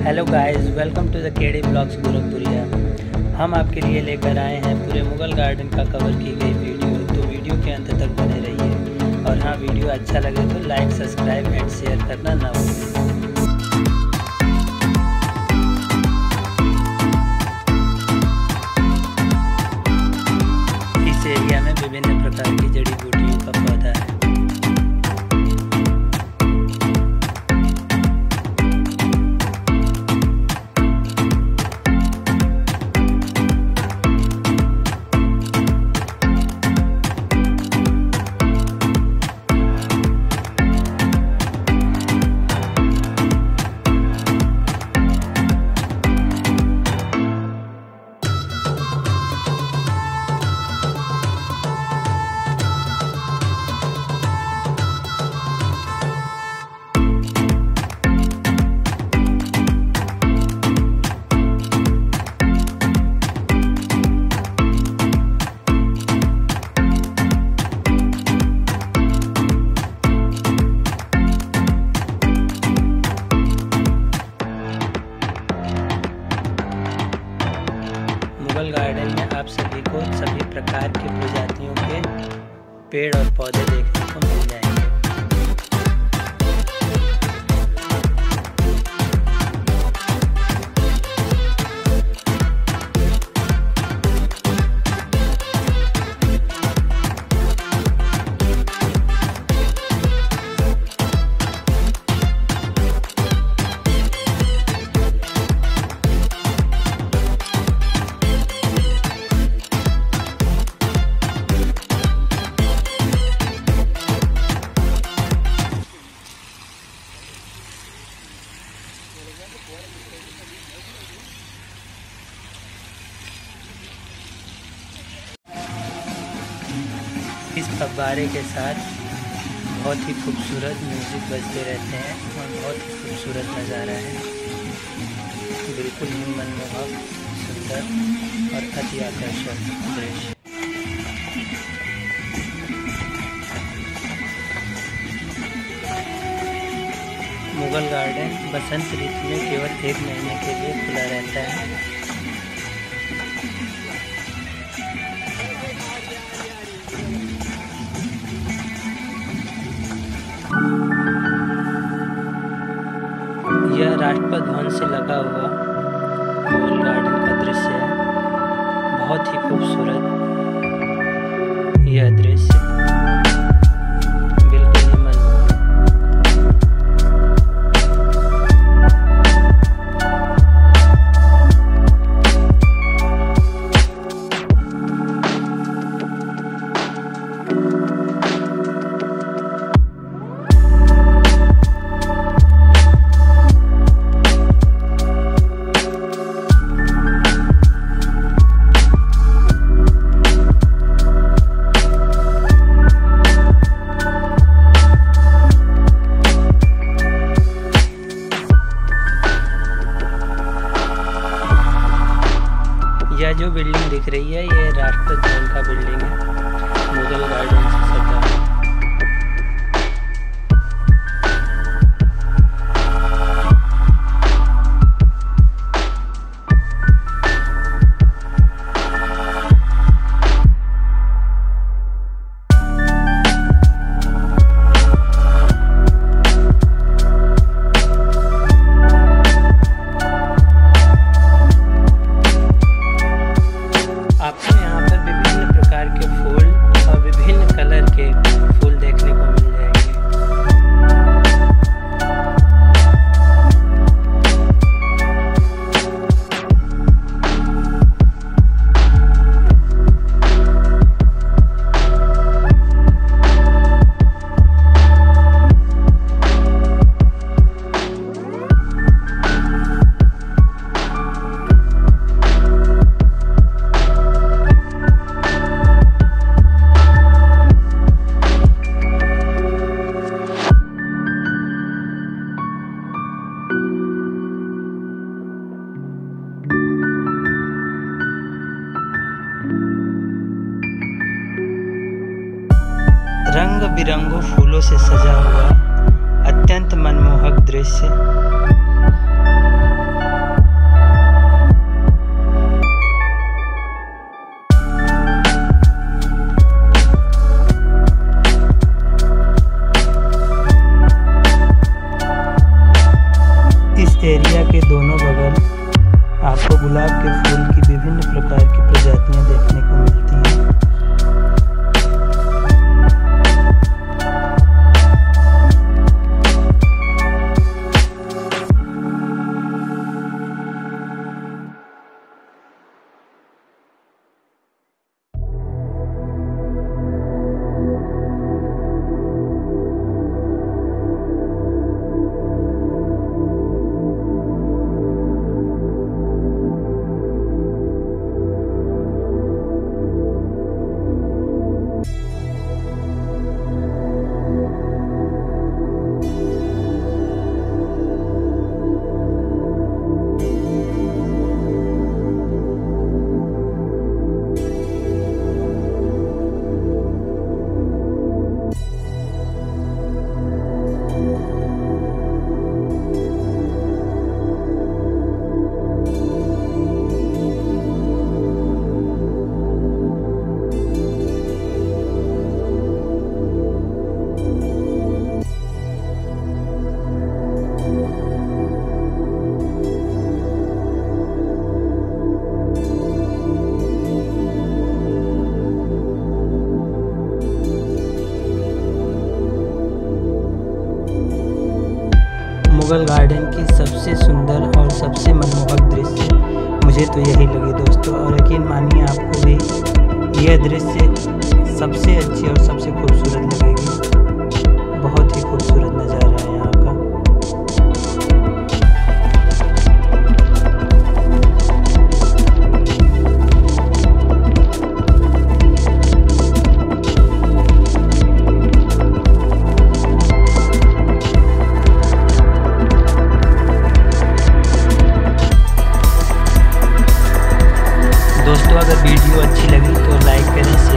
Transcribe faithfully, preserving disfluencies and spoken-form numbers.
Hello guys, welcome to the KD blogs Gorakhpuriya. हम आपके लिए लेकर आए हैं पूरे मुगल गार्डन का कवर की गई वीडियो, तो वीडियो के अंत तक बने रहिए। और हाँ, वीडियो अच्छा लगे तो लाइक, सब्सक्राइब एंड शेयर करना ना भूलें। इस एरिया में विभिन्न प्रकार की जड़ी बूटियों का पौधा है। मुगल गार्डन में आप सभी को सभी प्रकार की प्रजातियों के पेड़ और पौधे देखने को मिल जाएंगे। इस फव्वारे के साथ बहुत ही खूबसूरत म्यूज़िक बजते रहते हैं और बहुत ही खूबसूरत नज़ारा है। बिल्कुल ही मनमोहक, सुंदर और अति आकर्षक दृश्य। मुगल गार्डन बसंत ऋतु में केवल एक महीने के लिए खुला रहता है। यह राष्ट्रपति भवन से लगा हुआ मुगल गार्डन का दृश्य है। बहुत ही खूबसूरत यह दृश्य, बिल्कुल ही मनमोहक। यह जो बिल्डिंग दिख रही है, ये राष्ट्रपति भवन का बिल्डिंग है, मुगल गार्डन से सटा है। आपको यहाँ पर विभिन्न प्रकार के फूल और विभिन्न कलर के फूल देखने को मिल जाएंगे। रंग बिरंगों फूलों से सजा हुआ अत्यंत मनमोहक दृश्य सेक्रेटेरिया के दोनों बगल आपको गुलाब के फूल की विभिन्न प्रकार की प्रजातियां देखने को मिलती हैं। मुगल गार्डन की सबसे सुंदर और सबसे मनमोहक दृश्य मुझे तो यही लगे दोस्तों, और यकीन मानिए आपको भी यह दृश्य सबसे अच्छी और सबसे खूबसूरत लगेगी। बहुत ही खूबसूरत नज़ारा है यहाँ का। दोस्तों अगर वीडियो अच्छी लगी तो लाइक करें,